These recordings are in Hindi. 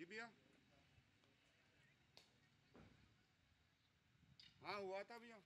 जी भैया। हाँ हुआ था भैया।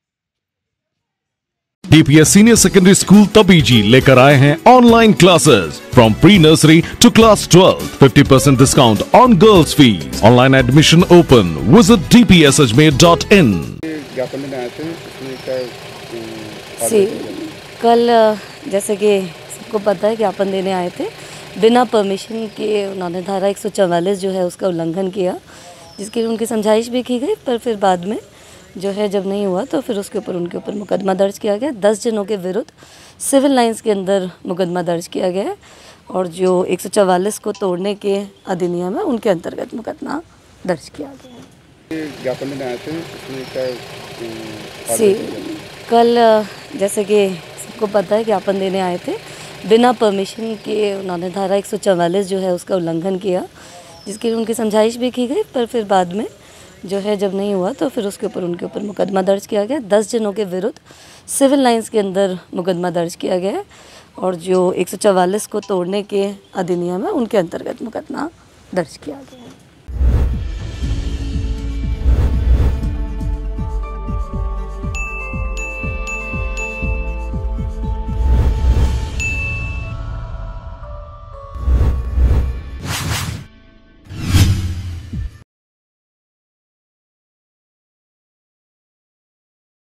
DPS senior secondary school Tabiji लेकर आए हैं online classes from pre nursery to class 12, 50% discount on girls fees. Online admission open. Visit dpsajmer.in। ज्ञापन देने आए थे, इसमें क्या सी कल जैसे कि सबको पता है ज्ञापन देने आए थे, बिना परमिशन के उन्होंने धारा 144 जो है उसका उल्लंघन किया, जिसकी उनकी समझाइश भी की गई, पर फिर बाद में जो है जब नहीं हुआ तो फिर उसके ऊपर उनके ऊपर मुकदमा दर्ज किया गया। 10 जनों के विरुद्ध सिविल लाइंस के अंदर मुकदमा दर्ज किया गया है और जो 144 को तोड़ने के अधिनियम है उनके अंतर्गत मुकदमा दर्ज किया गया है। ज्ञापन देने आए थे, इसमें क्या सी कल जैसे कि सबको पता है ज्ञापन देने आए थे, बिना परमिशन के उन्होंने धारा 144 जो है उसका उल्लंघन किया, जिसकी उनकी समझाइश भी की गई, पर फिर बाद में जो है जब नहीं हुआ तो फिर उसके ऊपर उनके ऊपर मुकदमा दर्ज किया गया। 10 जनों के विरुद्ध सिविल लाइंस के अंदर मुकदमा दर्ज किया गया है और जो 144 को तोड़ने के अधिनियम है उनके अंतर्गत मुकदमा दर्ज किया गया है।